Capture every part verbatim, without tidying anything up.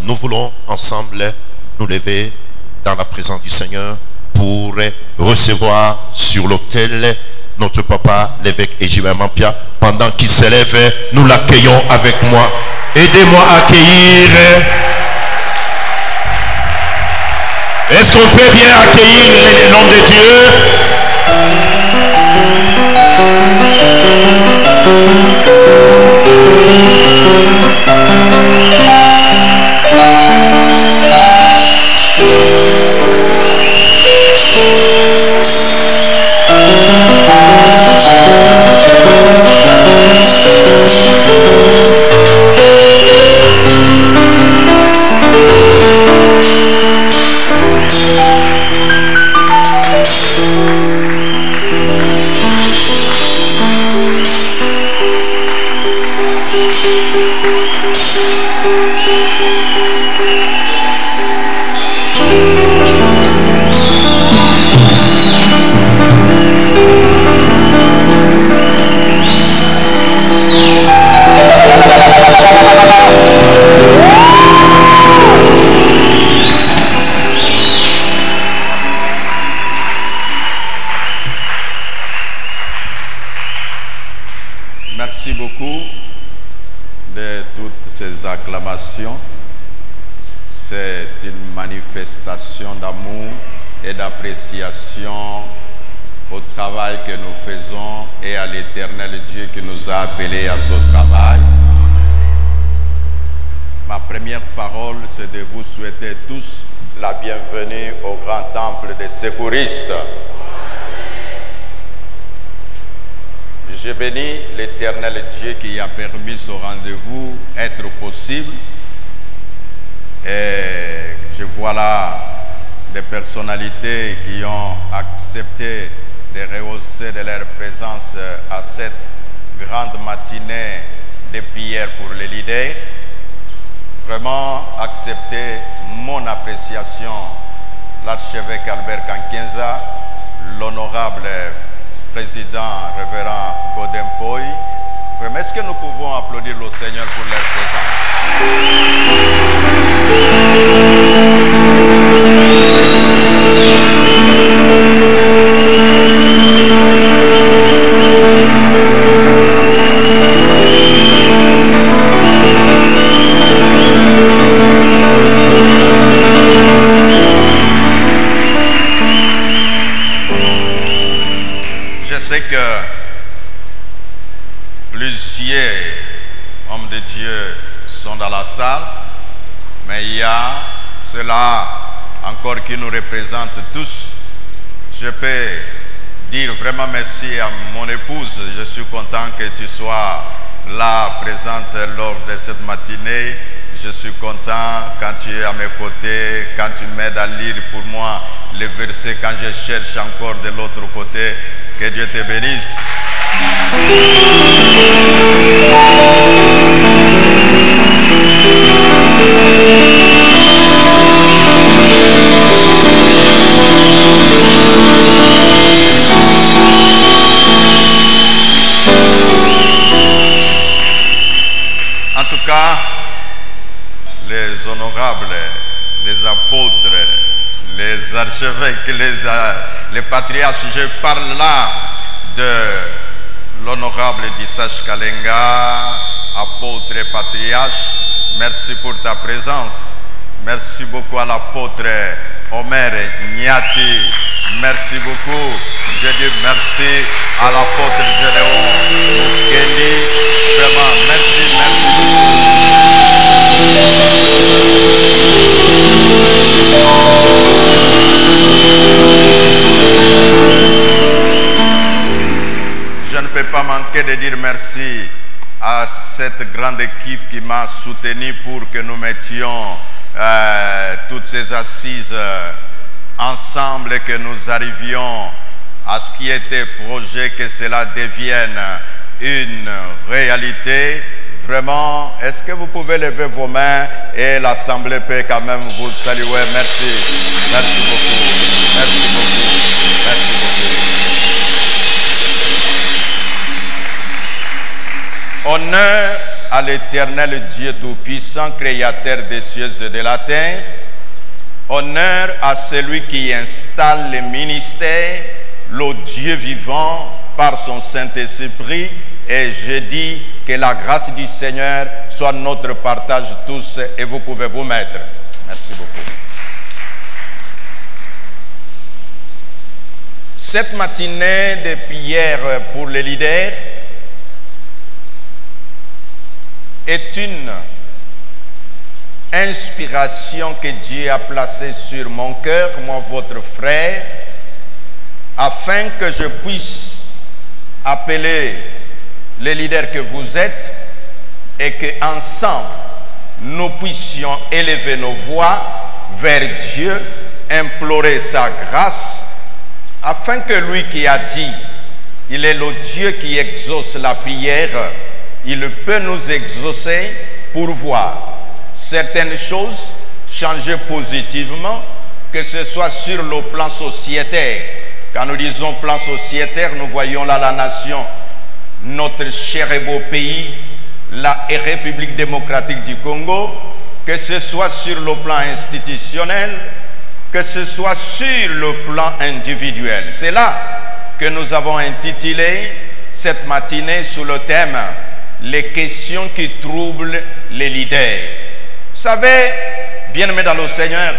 nous voulons ensemble nous lever dans la présence du Seigneur pour recevoir sur l'autel notre papa, l'évêque Ejime Mampia. Pendant qu'il s'élève, nous l'accueillons avec moi. Aidez-moi à accueillir. Est-ce qu'on peut bien accueillir l'homme de Dieu? Merci beaucoup de toutes ces acclamations. C'est une manifestation d'amour et d'appréciation au travail que nous faisons et à l'Éternel Dieu qui nous a appelés à ce travail. Ma première parole, c'est de vous souhaiter tous la bienvenue au grand temple des secouristes. Je bénis l'Éternel Dieu qui a permis ce rendez-vous être possible. Et je vois là des personnalités qui ont accepté de rehausser de leur présence à cette grande matinée de prière pour les leaders. Vraiment accepter mon appréciation, l'archevêque Albert Kankenza, l'honorable président révérend Godempoy. Vraiment, est-ce que nous pouvons applaudir le Seigneur pour leur Je sais que plusieurs hommes de Dieu sont dans la salle, mais il y a cela encore qui nous représente tous. Je peux dire vraiment merci à mon épouse. Je suis content que tu sois là, présente lors de cette matinée. Je suis content quand tu es à mes côtés, quand tu m'aides à lire pour moi les versets, quand je cherche encore de l'autre côté. Que Dieu te bénisse. En tout cas, les honorables, les apôtres, les archevêques, les, les patriarches, je parle là de l'honorable Dissach Kalenga, apôtre et patriarche. Merci pour ta présence. Merci beaucoup à l'apôtre Omer Nyati. Merci beaucoup. Je dis merci à l'apôtre Gédéon Mukendi. Vraiment, merci, Je ne peux pas manquer de dire merci à cette grande équipe qui m'a soutenu pour que nous mettions euh, toutes ces assises euh, ensemble et que nous arrivions à ce qui était projet, que cela devienne une réalité. Vraiment, est-ce que vous pouvez lever vos mains et l'Assemblée peut quand même vous saluer? Merci. Merci beaucoup. Merci beaucoup. Merci beaucoup. Honneur à l'Éternel Dieu Tout-Puissant, Créateur des cieux et de la terre. Honneur à celui qui installe le ministère, le Dieu vivant, par son Saint-Esprit. Et je dis que la grâce du Seigneur soit notre partage tous, et vous pouvez vous mettre. Merci beaucoup. Cette matinée de prière pour les leaders est une inspiration que Dieu a placée sur mon cœur, moi votre frère, afin que je puisse appeler les leaders que vous êtes et qu'ensemble nous puissions élever nos voix vers Dieu, implorer sa grâce, afin que lui qui a dit, il est le Dieu qui exauce la prière, il peut nous exaucer pour voir certaines choses changer positivement, que ce soit sur le plan sociétaire. Quand nous disons plan sociétaire, nous voyons là la nation, notre cher et beau pays, la République démocratique du Congo, que ce soit sur le plan institutionnel, que ce soit sur le plan individuel. C'est là que nous avons intitulé cette matinée sous le thème « Les questions qui troublent les leaders ». Vous savez, bien-aimés dans le Seigneur,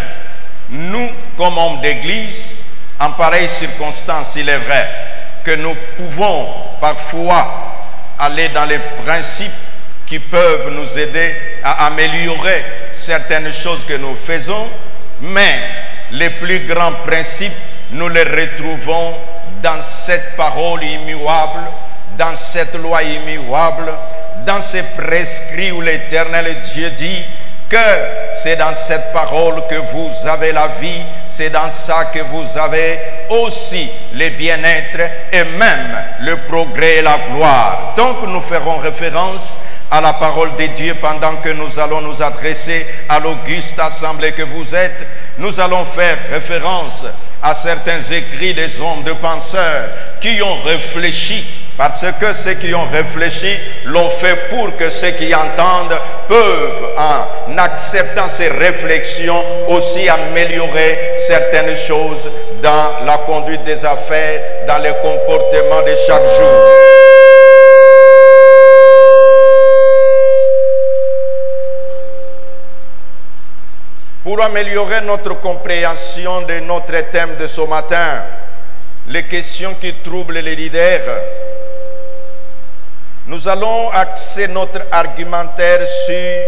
nous, comme hommes d'église, en pareille circonstance, il est vrai que nous pouvons parfois aller dans les principes qui peuvent nous aider à améliorer certaines choses que nous faisons, mais les plus grands principes, nous les retrouvons dans cette parole immuable, dans cette loi immuable, dans ces prescrits où l'Éternel Dieu dit que c'est dans cette parole que vous avez la vie, c'est dans ça que vous avez aussi le bien-être et même le progrès et la gloire. Donc nous ferons référence à la parole de Dieu pendant que nous allons nous adresser à l'auguste assemblée que vous êtes. Nous allons faire référence à certains écrits des hommes, de penseurs qui ont réfléchi, parce que ceux qui ont réfléchi l'ont fait pour que ceux qui entendent peuvent, en acceptant ces réflexions, aussi améliorer certaines choses dans la conduite des affaires, dans le comportement de chaque jour. Pour améliorer notre compréhension de notre thème de ce matin, les questions qui troublent les leaders, nous allons axer notre argumentaire sur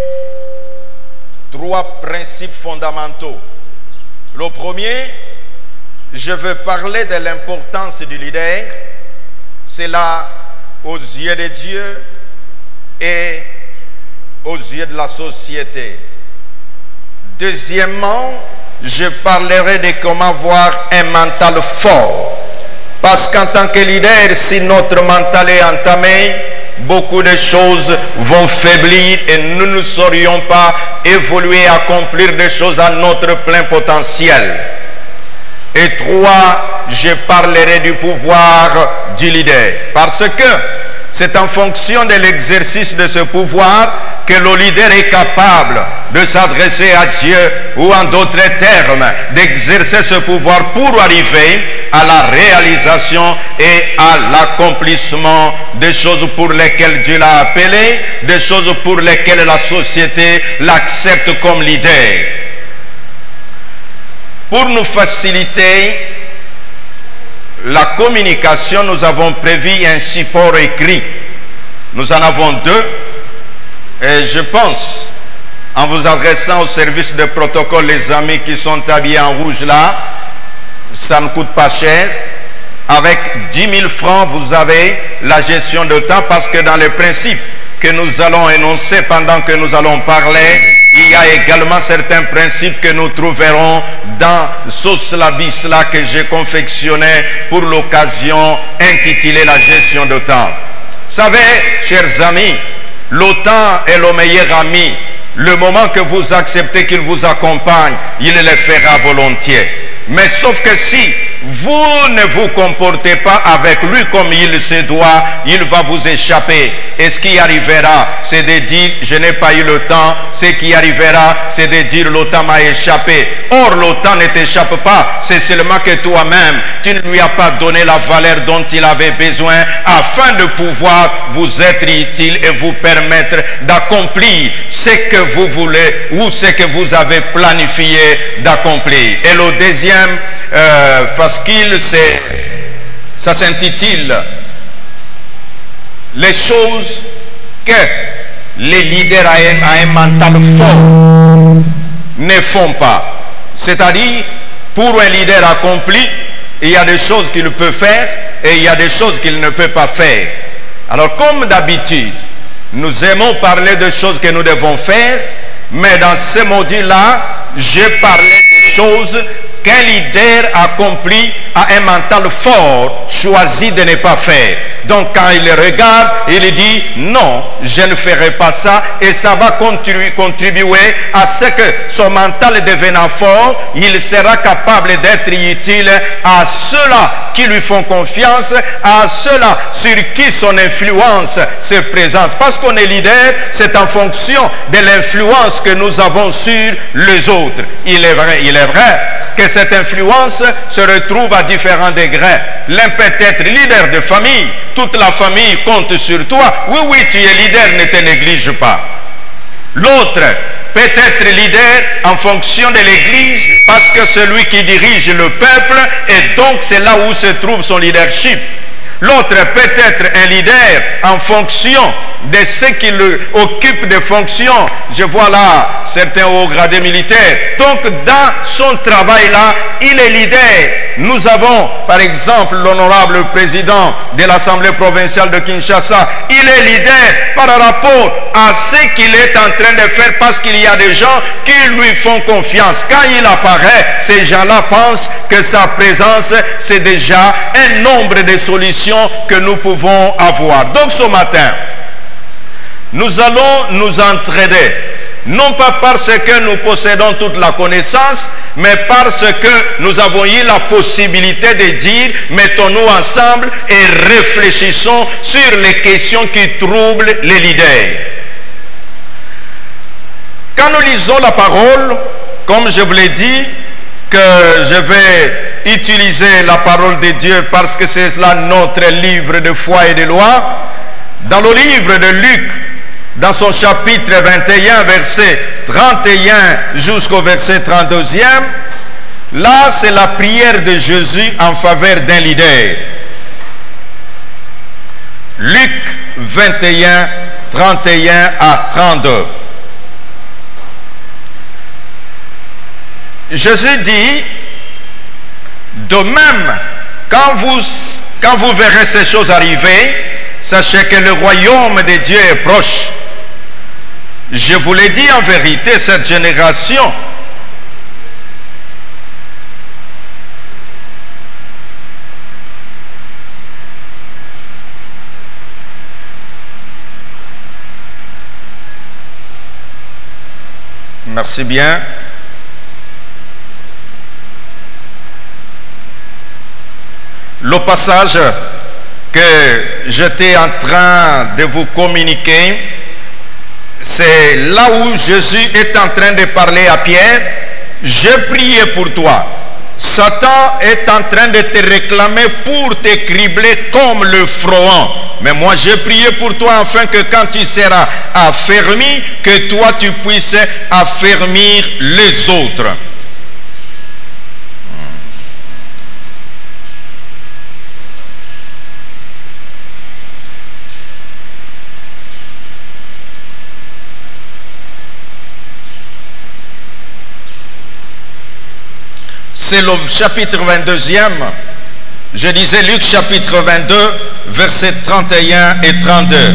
trois principes fondamentaux. Le premier, je veux parler de l'importance du leader. C'est là aux yeux de Dieu et aux yeux de la société. Deuxièmement, je parlerai de comment avoir un mental fort. Parce qu'en tant que leader, si notre mental est entamé, beaucoup de choses vont faiblir et nous ne saurions pas évoluer, accomplir des choses à notre plein potentiel. Et trois, je parlerai du pouvoir du leader. Parce que c'est en fonction de l'exercice de ce pouvoir que le leader est capable de s'adresser à Dieu, ou en d'autres termes, d'exercer ce pouvoir pour arriver à la réalisation et à l'accomplissement des choses pour lesquelles Dieu l'a appelé, des choses pour lesquelles la société l'accepte comme leader. Pour nous faciliter la communication, nous avons prévu un support écrit. Nous en avons deux. Et je pense, en vous adressant au service de protocole, les amis qui sont habillés en rouge là, ça ne coûte pas cher. Avec dix mille francs, vous avez la gestion de temps, parce que dans les principes que nous allons énoncer pendant que nous allons parler, il y a également certains principes que nous trouverons dans ce slabis là que j'ai confectionné pour l'occasion, intitulé la gestion de temps. Vous savez, chers amis, le temps est le meilleur ami. Le moment que vous acceptez qu'il vous accompagne, il le fera volontiers. Mais sauf que si vous ne vous comportez pas avec lui comme il se doit, il va vous échapper. Et ce qui arrivera, c'est de dire, je n'ai pas eu le temps. Ce qui arrivera, c'est de dire, le temps m'a échappé. Or, le temps ne t'échappe pas. C'est seulement que toi-même, tu ne lui as pas donné la valeur dont il avait besoin afin de pouvoir vous être utile et vous permettre d'accomplir ce que vous voulez ou ce que vous avez planifié d'accomplir. Et le deuxième euh, fascicule, ça s'intitule les choses que les leaders à un, à un mental fort ne font pas. C'est-à-dire, pour un leader accompli, il y a des choses qu'il peut faire et il y a des choses qu'il ne peut pas faire. Alors, comme d'habitude, nous aimons parler de choses que nous devons faire, mais dans ce module-là, j'ai parlé des choses qu'un leader accompli a un mental fort choisi de ne pas faire. Donc quand il regarde, il dit non, je ne ferai pas ça, et ça va contribuer, contribuer à ce que son mental devenant fort, il sera capable d'être utile à ceux-là qui lui font confiance, à ceux-là sur qui son influence se présente. Parce qu'on est leader, c'est en fonction de l'influence que nous avons sur les autres. Il est vrai, il est vrai que cette influence se retrouve à différents degrés. L'un peut être leader de famille, toute la famille compte sur toi. Oui, oui, tu es leader, ne te néglige pas. L'autre peut être leader en fonction de l'église parce que celui qui dirige le peuple, et donc c'est là où se trouve son leadership. L'autre peut être un leader en fonction de ceux qui le occupent des fonctions. Je vois là certains hauts gradés militaires. Donc dans son travail là, il est leader. Nous avons par exemple l'honorable président de l'Assemblée provinciale de Kinshasa. Il est leader par rapport à ce qu'il est en train de faire parce qu'il y a des gens qui lui font confiance. Quand il apparaît, ces gens-là pensent que sa présence c'est déjà un nombre de solutions que nous pouvons avoir. Donc ce matin, nous allons nous entraider, non pas parce que nous possédons toute la connaissance, mais parce que nous avons eu la possibilité de dire, mettons-nous ensemble et réfléchissons sur les questions qui troublent les leaders. Quand nous lisons la parole, comme je vous l'ai dit, que je vais utiliser la parole de Dieu parce que c'est là notre livre de foi et de loi, dans le livre de Luc, dans son chapitre vingt et un, verset trente et un jusqu'au verset trente-deuxième, là c'est la prière de Jésus en faveur d'un leader. Luc vingt et un, trente et un à trente-deux. Jésus dit, de même, quand vous, quand vous verrez ces choses arriver, sachez que le royaume de Dieu est proche. Je vous l'ai dit en vérité, cette génération merci bien. Le passage que j'étais en train de vous communiquer, c'est là où Jésus est en train de parler à Pierre. J'ai prié pour toi. Satan est en train de te réclamer pour te cribler comme le froment. Mais moi j'ai prié pour toi afin que quand tu seras affermi, que toi tu puisses affermir les autres. C'est le chapitre vingt-deuxième. Je disais Luc chapitre vingt-deux, versets trente et un et trente-deux.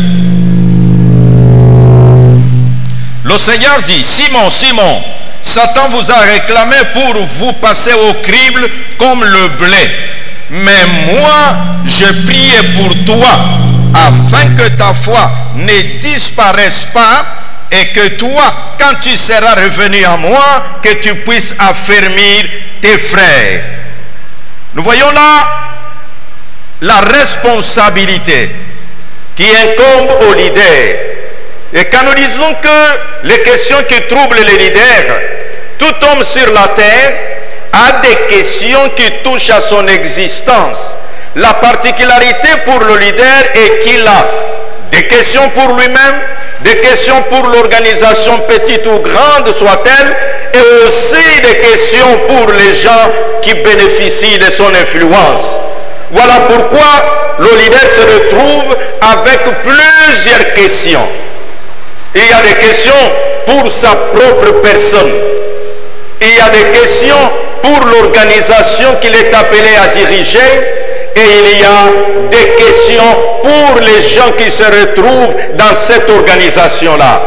Le Seigneur dit, Simon, Simon, Satan vous a réclamé pour vous passer au crible comme le blé. Mais moi, je priais pour toi, afin que ta foi ne disparaisse pas, et que toi, quand tu seras revenu à moi, que tu puisses affermir tes frères. Nous voyons là la responsabilité qui incombe aux leaders. Et quand nous disons que les questions qui troublent les leaders, tout homme sur la terre a des questions qui touchent à son existence. La particularité pour le leader est qu'il a des questions pour lui-même, des questions pour l'organisation, petite ou grande soit-elle, et aussi des questions pour les gens qui bénéficient de son influence. Voilà pourquoi le leader se retrouve avec plusieurs questions. Il y a des questions pour sa propre personne. Il y a des questions pour l'organisation qu'il est appelé à diriger. Et il y a des questions pour les gens qui se retrouvent dans cette organisation-là.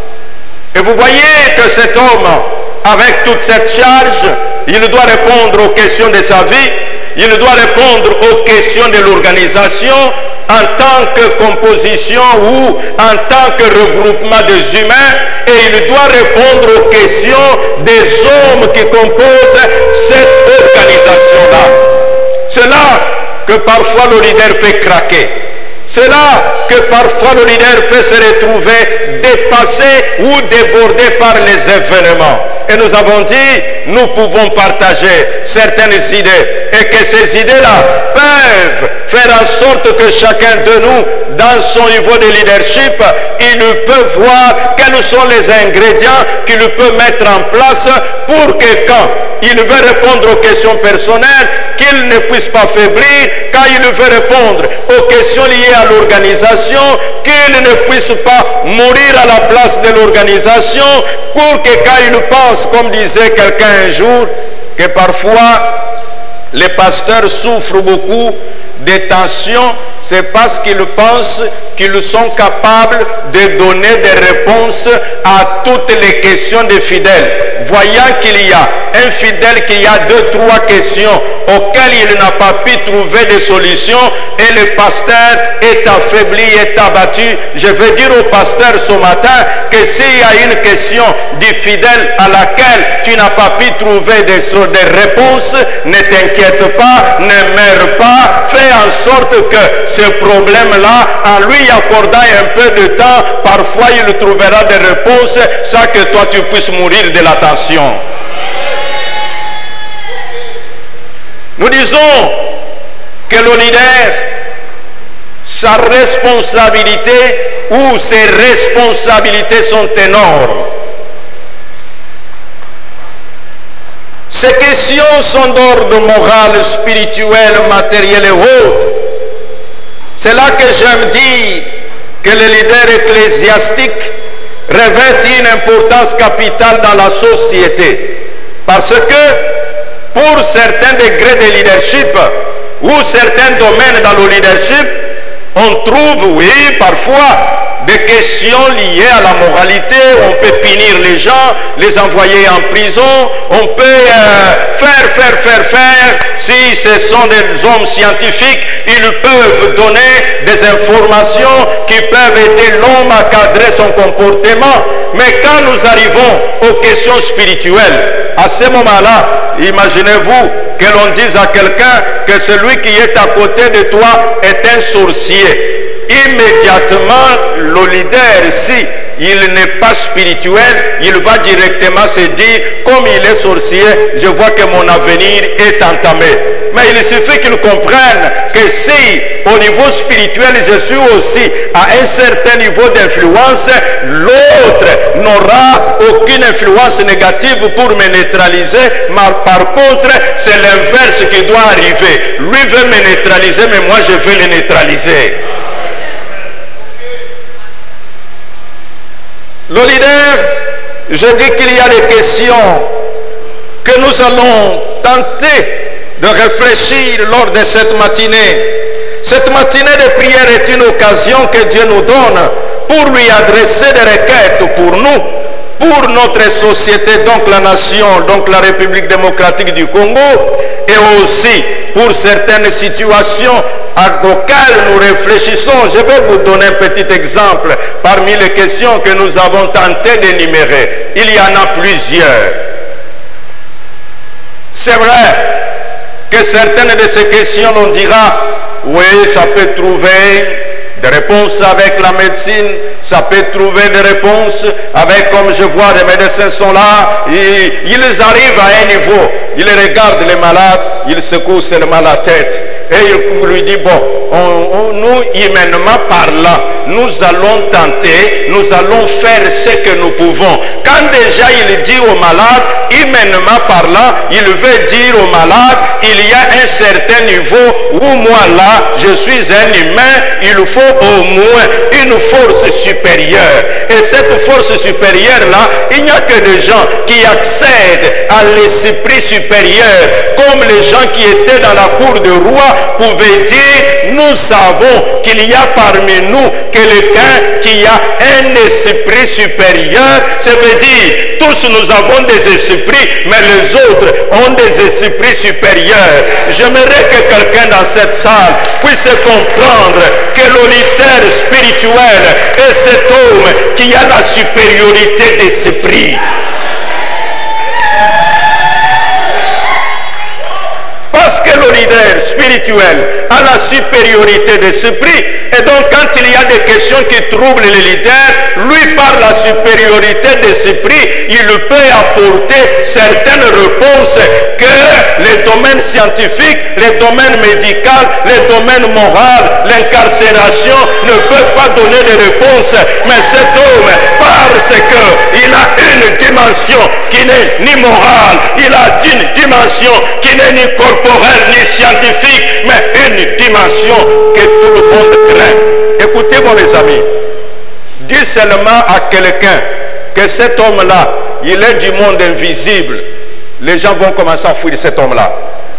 Et vous voyez que cet homme, avec toute cette charge, il doit répondre aux questions de sa vie, il doit répondre aux questions de l'organisation en tant que composition ou en tant que regroupement des humains, et il doit répondre aux questions des hommes qui composent cette organisation-là. C'est là que parfois le leader peut craquer. C'est là que parfois le leader peut se retrouver dépassé ou débordé par les événements. Et nous avons dit, nous pouvons partager certaines idées et que ces idées-là peuvent faire en sorte que chacun de nous, dans son niveau de leadership, il peut voir quels sont les ingrédients qu'il peut mettre en place pour que quand il veut répondre aux questions personnelles, qu'il ne puisse pas faiblir, quand il veut répondre aux questions liées à l'organisation, qu'il ne puisse pas mourir à la place de l'organisation, pour que quand il pense, comme disait quelqu'un un jour, que parfois les pasteurs souffrent beaucoup de tensions, c'est parce qu'ils pensent qu'ils sont capables de donner des réponses à toutes les questions des fidèles. Voyant qu'il y a un fidèle qui a deux, trois questions auxquelles il n'a pas pu trouver de solution et le pasteur est affaibli, est abattu. Je veux dire au pasteur ce matin que s'il y a une question du fidèle à laquelle tu n'as pas pu trouver des, des réponses, ne t'inquiète pas, ne meurs pas, fais en sorte que ce problème-là, en lui accordant un peu de temps, parfois il trouvera des réponses sans que toi tu puisses mourir de la tension. Nous disons que le leader, sa responsabilité ou ses responsabilités sont énormes. Ces questions sont d'ordre moral, spirituel, matériel et autres. C'est là que j'aime dire que le leader ecclésiastique revêt une importance capitale dans la société. Parce que pour certains degrés de leadership ou certains domaines dans le leadership, on trouve, oui, parfois des questions liées à la moralité. On peut punir les gens, les envoyer en prison, on peut euh, faire, faire, faire, faire. Si ce sont des hommes scientifiques, ils peuvent donner des informations qui peuvent aider l'homme à cadrer son comportement. Mais quand nous arrivons aux questions spirituelles, à ce moment-là, imaginez-vous que l'on dise à quelqu'un que celui qui est à côté de toi est un sorcier. Immédiatement, le leader, si il n'est pas spirituel, il va directement se dire, comme il est sorcier, je vois que mon avenir est entamé. Mais il suffit qu'il comprenne que si, au niveau spirituel, je suis aussi à un certain niveau d'influence, l'autre n'aura aucune influence négative pour me neutraliser, mais par contre, c'est l'inverse qui doit arriver. Lui veut me neutraliser, mais moi je veux le neutraliser. Le leader, je dis qu'il y a des questions que nous allons tenter de réfléchir lors de cette matinée. Cette matinée de prière est une occasion que Dieu nous donne pour lui adresser des requêtes pour nous, pour notre société, donc la nation, donc la République démocratique du Congo, et aussi pour certaines situations auxquelles nous réfléchissons. Je vais vous donner un petit exemple parmi les questions que nous avons tenté d'énumérer. Il y en a plusieurs. C'est vrai que certaines de ces questions, on dira, oui, ça peut trouver des réponses avec la médecine, ça peut trouver des réponses avec, comme je vois, les médecins sont là, et ils arrivent à un niveau, ils regardent les malades, ils secouent seulement la tête. Et il lui dit, bon, on, on, nous, humainement parlant, nous allons tenter, nous allons faire ce que nous pouvons. Quand déjà il dit au malade, humainement parlant, il veut dire au malade, il y a un certain niveau où moi là, je suis un humain, il faut au moins une force supérieure. Et cette force supérieure là, il n'y a que des gens qui accèdent à l'esprit supérieur, comme les gens qui étaient dans la cour de roi pouvaient dire, nous savons qu'il y a parmi nous quelqu'un qui a un esprit supérieur. Ça veut dire, tous nous avons des esprits, mais les autres ont des esprits supérieurs. J'aimerais que quelqu'un dans cette salle puisse comprendre que l'auditeur spirituel est cet homme qui a la supériorité d'esprit. Parce que le leader spirituel a la supériorité d'esprit. Et donc quand il y a des questions qui troublent le leader, lui par la supériorité d'esprit, il peut apporter certaines réponses que les domaines scientifiques, les domaines médicaux, les domaines moraux, l'incarcération ne peuvent pas donner de réponses. Mais cet homme, parce qu'il a une dimension qui n'est ni morale, il a une dimension qui n'est ni corporelle, ni scientifique, mais une dimension que tout le monde craint. Écoutez, moi mes amis, dis seulement à quelqu'un que cet homme-là, il est du monde invisible. Les gens vont commencer à fuir cet homme-là.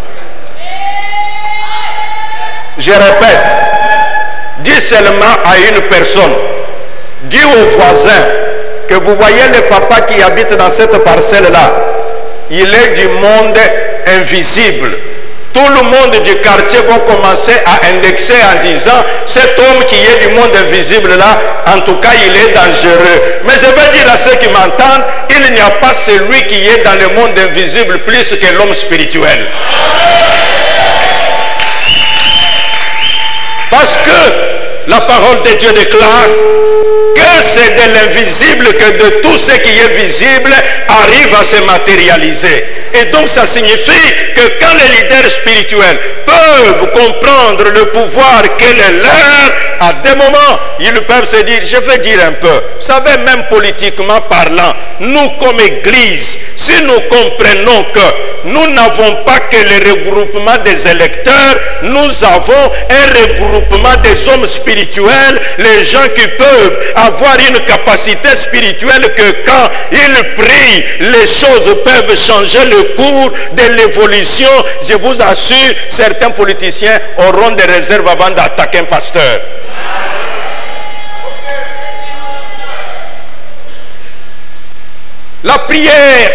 Je répète, dis seulement à une personne, dis au voisin que vous voyez le papa qui habite dans cette parcelle-là, il est du monde invisible. Tout le monde du quartier va commencer à indexer en disant, cet homme qui est du monde invisible là, en tout cas il est dangereux. Mais je veux dire à ceux qui m'entendent, il n'y a pas celui qui est dans le monde invisible plus que l'homme spirituel. Parce que la parole de Dieu déclare que c'est de l'invisible que de tout ce qui est visible arrive à se matérialiser. Et donc ça signifie que quand les leaders spirituels peuvent comprendre le pouvoir qu'est le leur, à des moments, ils peuvent se dire, je vais dire un peu, vous savez, même politiquement parlant, nous comme Église, si nous comprenons que nous n'avons pas que le regroupement des électeurs, nous avons un regroupement des hommes spirituels, les gens qui peuvent avoir une capacité spirituelle que quand ils prient, les choses peuvent changer le cours de l'évolution. Je vous assure, certains politiciens auront des réserves avant d'attaquer un pasteur. La prière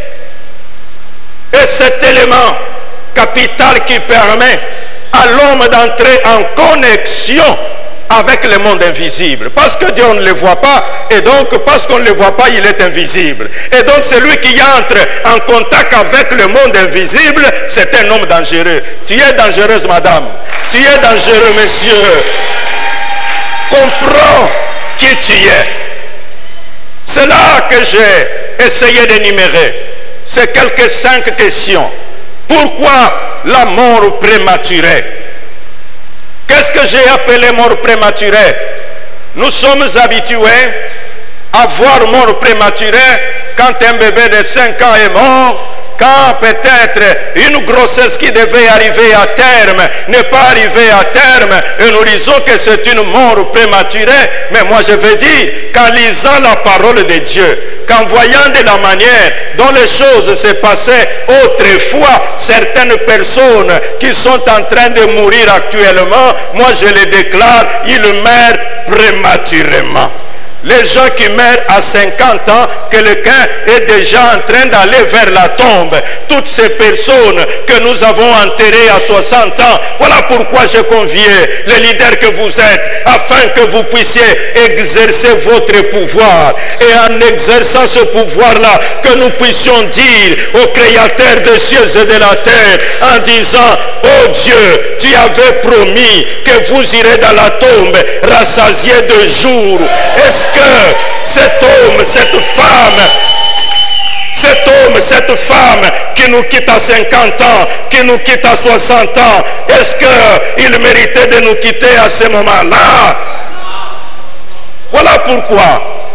est cet élément capital qui permet à l'homme d'entrer en connexion avec le monde invisible. Parce que Dieu ne le voit pas, et donc parce qu'on ne le voit pas, il est invisible. Et donc celui qui entre en contact avec le monde invisible, c'est un homme dangereux. Tu es dangereuse, madame. Tu es dangereux, monsieur. Comprends qui tu es. C'est là que j'ai essayé d'énumérer ces quelques cinq questions. Pourquoi la mort prématurée? Qu'est-ce que j'ai appelé mort prématurée? Nous sommes habitués à voir mort prématurée quand un bébé de cinq ans est mort, quand peut-être une grossesse qui devait arriver à terme n'est pas arrivée à terme, et nous disons que c'est une mort prématurée. Mais moi je veux dire qu'en lisant la parole de Dieu, qu'en voyant de la manière dont les choses se passaient autrefois, certaines personnes qui sont en train de mourir actuellement, moi je les déclare, ils meurent prématurément. Les gens qui meurent à cinquante ans, quelqu'un est déjà en train d'aller vers la tombe. Toutes ces personnes que nous avons enterrées à soixante ans, voilà pourquoi je conviais les leaders que vous êtes, afin que vous puissiez exercer votre pouvoir. Et en exerçant ce pouvoir-là, que nous puissions dire au Créateur des cieux et de la terre, en disant, oh Dieu, tu avais promis que vous irez dans la tombe rassasiés de jour. Est-ce que cet homme, cette femme, cet homme, cette femme qui nous quitte à cinquante ans, qui nous quitte à soixante ans, est-ce qu'il méritait de nous quitter à ce moment-là? Voilà pourquoi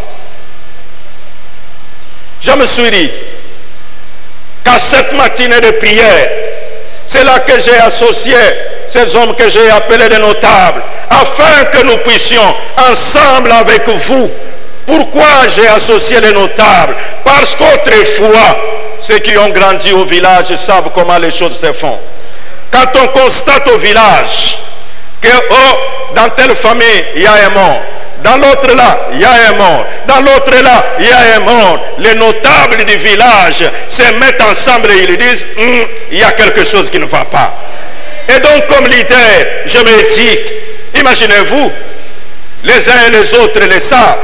je me suis dit qu'à cette matinée de prière, c'est là que j'ai associé ces hommes que j'ai appelés des notables, afin que nous puissions ensemble avec vous. Pourquoi j'ai associé les notables? Parce qu'autrefois, ceux qui ont grandi au village savent comment les choses se font. Quand on constate au village que oh, dans telle famille, il y a un mort, dans l'autre là, il y a un mort, dans l'autre là, il y a un mort, les notables du village se mettent ensemble et ils disent hm, il y a quelque chose qui ne va pas. Et donc comme leader, je me dis, imaginez-vous, les uns et les autres le savent.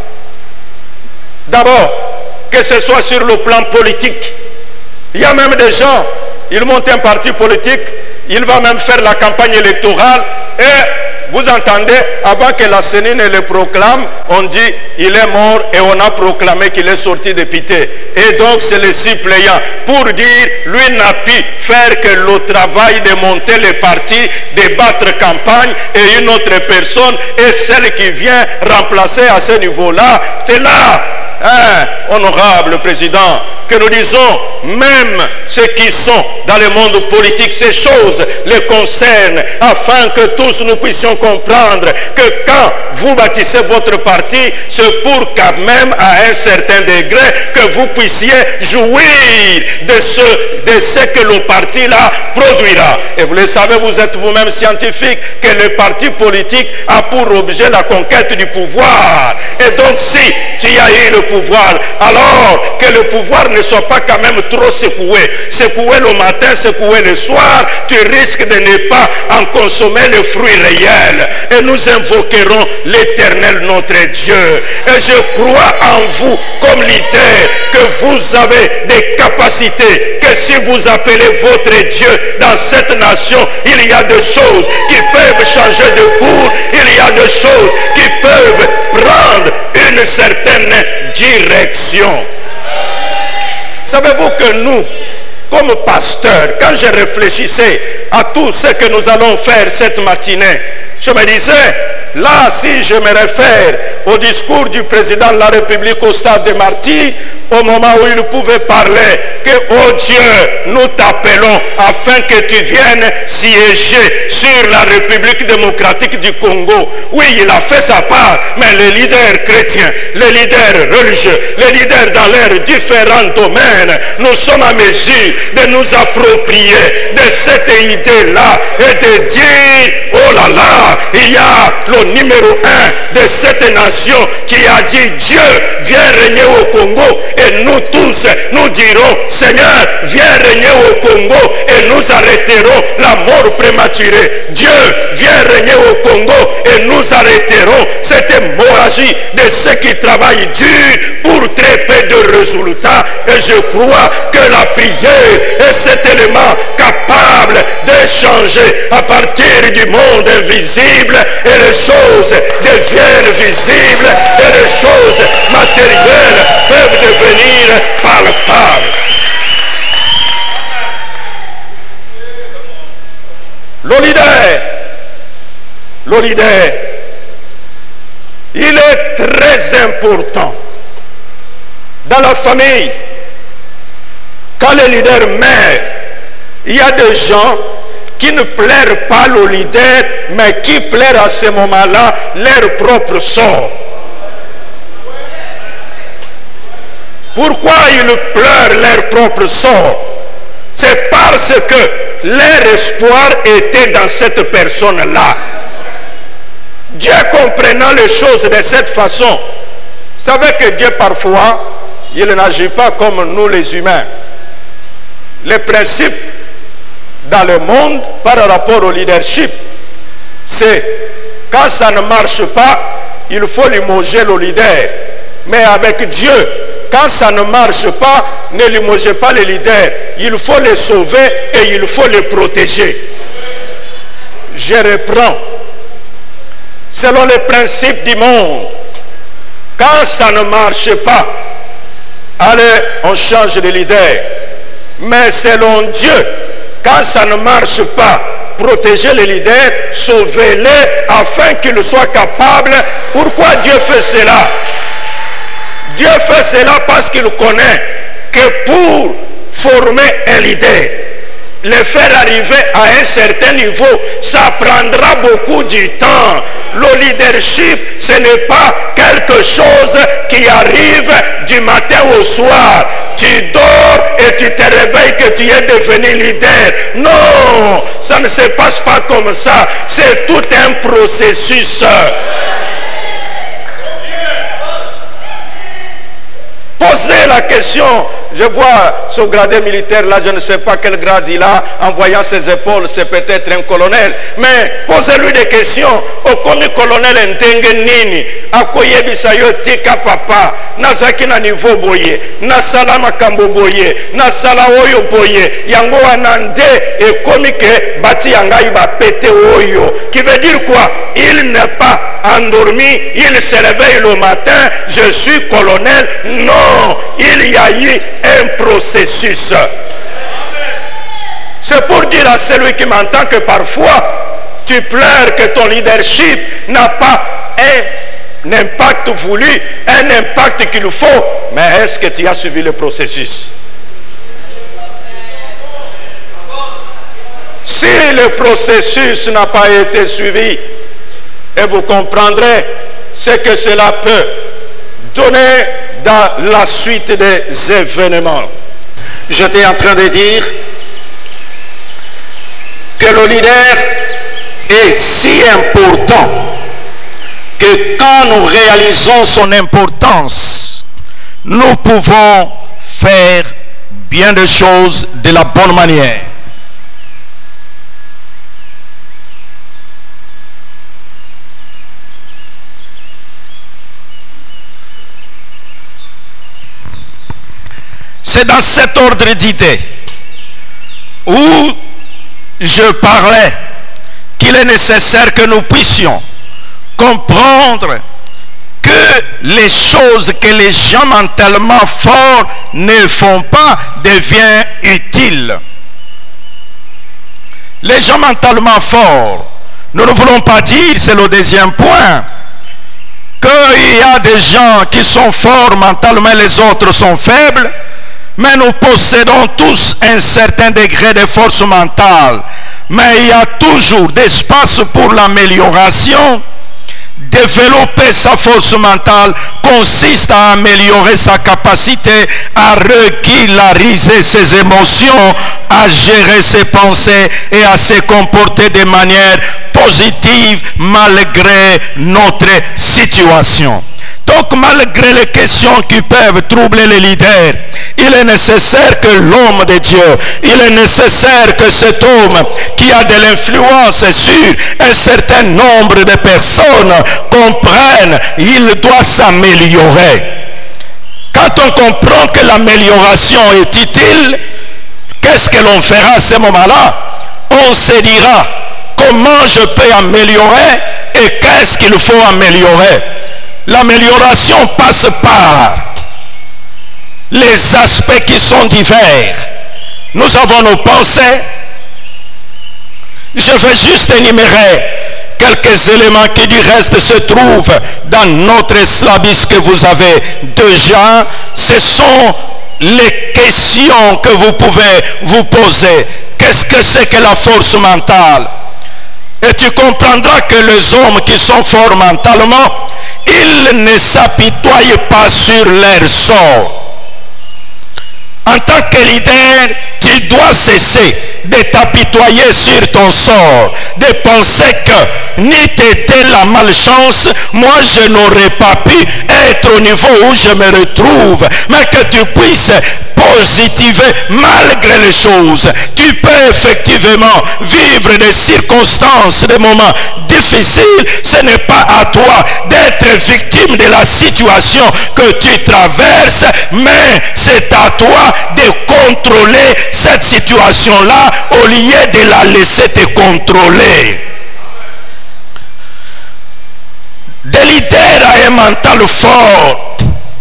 D'abord, que ce soit sur le plan politique, il y a même des gens, ils montent un parti politique, il va même faire la campagne électorale et vous entendez, avant que la C E N I ne le proclame, on dit il est mort et on a proclamé qu'il est sorti député. Et donc c'est le suppléant pour dire lui n'a pu faire que le travail de monter le parti, de battre campagne, et une autre personne est celle qui vient remplacer à ce niveau-là. C'est là, hein, honorable président, que nous disons, même ceux qui sont dans le monde politique, ces choses les concernent, afin que tous nous puissions comprendre que quand vous bâtissez votre parti, c'est pour quand même à un certain degré que vous puissiez jouir de ce, de ce que le parti-là produira. Et vous le savez, vous êtes vous-même scientifique, que le parti politique a pour objet la conquête du pouvoir. Et donc si tu as eu le pouvoir, alors que le pouvoir ne soit pas quand même trop secoué, secoué le matin, secoué le soir, tu risques de ne pas en consommer le fruit réel. Et nous invoquerons l'Éternel notre Dieu. Et je crois en vous comme leader que vous avez des capacités, que si vous appelez votre Dieu dans cette nation, il y a des choses qui peuvent changer de cours, il y a des choses qui peuvent prendre une certaine direction. Savez-vous que nous, comme pasteurs, quand je réfléchissais à tout ce que nous allons faire cette matinée, je me disais, là, si je me réfère au discours du président de la République au stade des Martyrs, au moment où il pouvait parler, que, oh Dieu, nous t'appelons afin que tu viennes siéger sur la République démocratique du Congo. Oui, il a fait sa part, mais les leaders chrétiens, les leaders religieux, les leaders dans leurs différents domaines, nous sommes à mesure de nous approprier de cette idée-là et de dire, oh là là, il y a le numéro un de cette nation qui a dit, Dieu, viens régner au Congo. Et nous tous, nous dirons, Seigneur, viens régner au Congo et nous arrêterons la mort prématurée. Dieu, viens régner au Congo et nous arrêterons cette hémorragie de ceux qui travaillent dur pour très peu de résultats. Et je crois que la prière est cet élément capable de changer à partir du monde invisible et les choses deviennent visibles et les choses matérielles peuvent devenir palpables. Le leader, le leader, il est très important dans la famille. Quand le leader meurt, il y a des gens qui ne plairent pas le leader, mais qui plairent à ce moment-là leur propre sort. Pourquoi ils pleurent leur propre sort? C'est parce que leur espoir était dans cette personne-là. Dieu comprenant les choses de cette façon, savez que Dieu parfois, il n'agit pas comme nous les humains. Les principes dans le monde par rapport au leadership, c'est quand ça ne marche pas, il faut limoger le leader. Mais avec Dieu, quand ça ne marche pas, ne limogez pas les leaders. Il faut les sauver et il faut les protéger. Je reprends. Selon les principes du monde, quand ça ne marche pas, allez, on change de leader. Mais selon Dieu, quand ça ne marche pas, protégez les leaders, sauvez-les afin qu'ils soient capables. Pourquoi Dieu fait cela? Dieu fait cela parce qu'il connaît que pour former un leader, le faire arriver à un certain niveau, ça prendra beaucoup de temps. Le leadership, ce n'est pas quelque chose qui arrive du matin au soir. Tu dors et tu te réveilles que tu es devenu leader. Non, ça ne se passe pas comme ça. C'est tout un processus. Posez la question. Je vois ce gradé militaire là, je ne sais pas quel grade il a. En voyant ses épaules, c'est peut-être un colonel. Mais posez-lui des questions. Au commis colonel Ntenge Nini, akoyebisa yo tika papa, nazaki na niveau boye, na salama kambo boye, na sala oyo boye, yango anande et komi ke bati yangai ba pete oyo. Qui veut dire quoi? Il n'est pas endormi, il se réveille le matin, je suis colonel. Non, il y a eu un processus. C'est pour dire à celui qui m'entend que parfois tu pleures que ton leadership n'a pas un impact voulu, un impact qu'il faut. Mais est-ce que tu as suivi le processus? Si le processus n'a pas été suivi, et vous comprendrez ce que cela peut donner dans la suite des événements. J'étais en train de dire que le leader est si important que quand nous réalisons son importance, nous pouvons faire bien des choses de la bonne manière. C'est dans cet ordre d'idées où je parlais qu'il est nécessaire que nous puissions comprendre que les choses que les gens mentalement forts ne font pas deviennent utiles. Les gens mentalement forts, nous ne voulons pas dire, c'est le deuxième point, qu'il y a des gens qui sont forts mentalement, les autres sont faibles. Mais nous possédons tous un certain degré de force mentale. Mais il y a toujours d'espace pour l'amélioration. Développer sa force mentale consiste à améliorer sa capacité à régulariser ses émotions, à gérer ses pensées et à se comporter de manière positive malgré notre situation. Donc malgré les questions qui peuvent troubler les leaders, il est nécessaire que l'homme de Dieu, il est nécessaire que cet homme qui a de l'influence sur un certain nombre de personnes comprenne, il doit s'améliorer. Quand on comprend que l'amélioration est utile, qu'est-ce que l'on fera à ce moment-là? On se dira comment je peux améliorer et qu'est-ce qu'il faut améliorer. L'amélioration passe par les aspects qui sont divers. Nous avons nos pensées. Je vais juste énumérer quelques éléments qui du reste se trouvent dans notre slabis que vous avez déjà. Ce sont les questions que vous pouvez vous poser. Qu'est-ce que c'est que la force mentale? Et tu comprendras que les hommes qui sont forts mentalement, ils ne s'apitoient pas sur leur sort. En tant que leader, tu Tu dois cesser de t'apitoyer sur ton sort, de penser que ni t'était la malchance, moi je n'aurais pas pu être au niveau où je me retrouve, mais que tu puisses positiver malgré les choses. Tu peux effectivement vivre des circonstances, des moments difficiles. Ce n'est pas à toi d'être victime de la situation que tu traverses, mais c'est à toi de contrôler cette situation-là au lieu de la laisser te contrôler. Des leaders à un mental fort,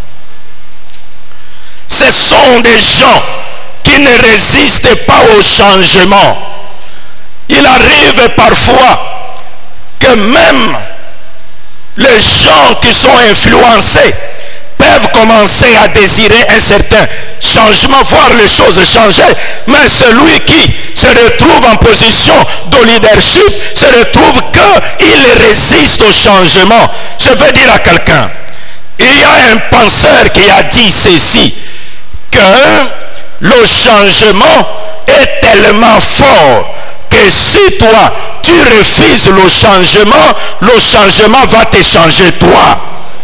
ce sont des gens qui ne résistent pas au changement. Il arrive parfois que même les gens qui sont influencés peuvent commencer à désirer un certain changement, voir les choses changer, mais celui qui se retrouve en position de leadership se retrouve qu'il résiste au changement. Je veux dire à quelqu'un, il y a un penseur qui a dit ceci, que le changement est tellement fort que si toi tu refuses le changement, le changement va te changer toi.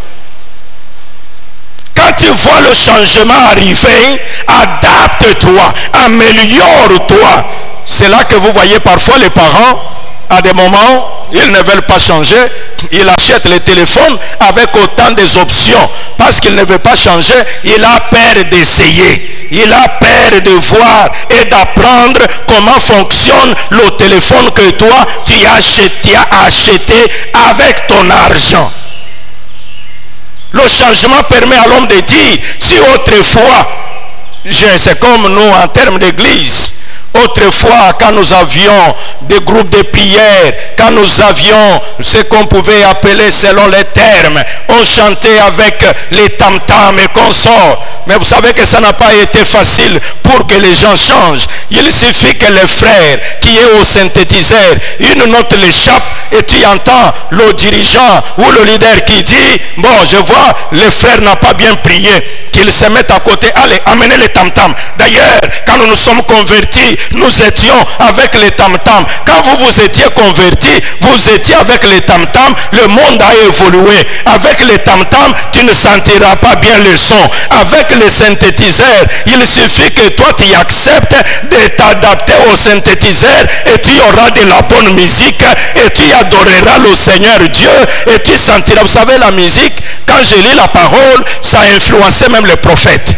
Quand tu vois le changement arriver, adapte-toi, améliore-toi. C'est là que vous voyez parfois les parents, à des moments, ils ne veulent pas changer. Ils achètent le téléphone avec autant d'options. Parce qu'ils ne veulent pas changer, il a peur d'essayer. Il a peur de voir et d'apprendre comment fonctionne le téléphone que toi, tu as acheté, acheté avec ton argent. Le changement permet à l'homme de dire, si autrefois, c'est comme nous en termes d'église, autrefois quand nous avions des groupes de prière, quand nous avions ce qu'on pouvait appeler selon les termes, on chantait avec les tam-tams et consorts. Mais vous savez que ça n'a pas été facile pour que les gens changent. Il suffit que le frère qui est au synthétiseur, une note l'échappe et tu entends le dirigeant ou le leader qui dit, bon je vois le frère n'a pas bien prié, qu'il se mette à côté, allez amenez les tam-tams. D'ailleurs quand nous nous sommes convertis, nous étions avec les tam-tams. Quand vous vous étiez convertis, vous étiez avec les tam-tams, le monde a évolué. Avec les tam-tams, tu ne sentiras pas bien le son. Avec les synthétiseurs, il suffit que toi tu acceptes de t'adapter au synthétiseur et tu auras de la bonne musique et tu adoreras le Seigneur Dieu et tu sentiras. Vous savez, la musique, quand je lis la parole, ça a influencé même les prophètes.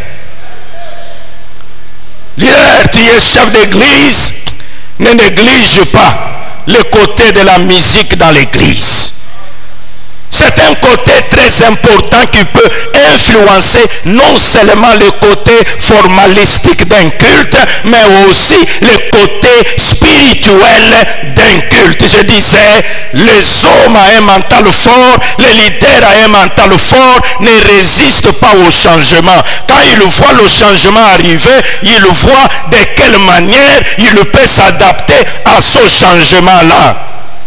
Leader, tu es chef d'église, ne néglige pas le côté de la musique dans l'église. C'est un côté très important qui peut influencer non seulement le côté formalistique d'un culte, mais aussi le côté spirituel d'un culte. Je disais, les hommes à un mental fort, les leaders à un mental fort ne résistent pas au changement. Quand ils voient le changement arriver, ils voient de quelle manière ils peuvent s'adapter à ce changement-là.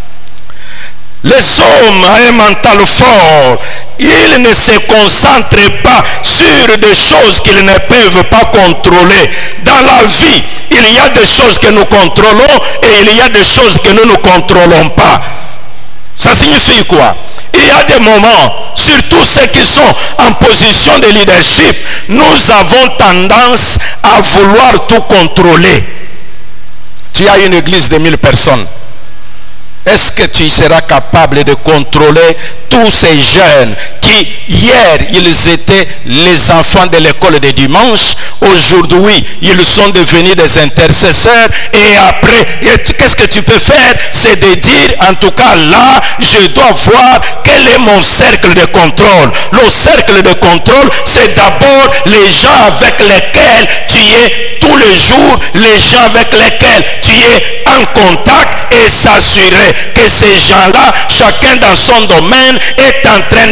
Les hommes à un mental fort, ils ne se concentrent pas sur des choses qu'ils ne peuvent pas contrôler. Dans la vie, il y a des choses que nous contrôlons et il y a des choses que nous ne contrôlons pas. Ça signifie quoi? Il y a des moments, surtout ceux qui sont en position de leadership, nous avons tendance à vouloir tout contrôler. Tu as une église de mille personnes. Est-ce que tu seras capable de contrôler tous ces jeunes qui, hier, ils étaient les enfants de l'école de dimanche, aujourd'hui, ils sont devenus des intercesseurs, et après, qu'est-ce que tu peux faire? C'est de dire, en tout cas, là, je dois voir quel est mon cercle de contrôle. Le cercle de contrôle, c'est d'abord les gens avec lesquels tu es tous les jours, les gens avec lesquels tu es en contact, et s'assurer que ces gens-là, chacun dans son domaine, est en train de faire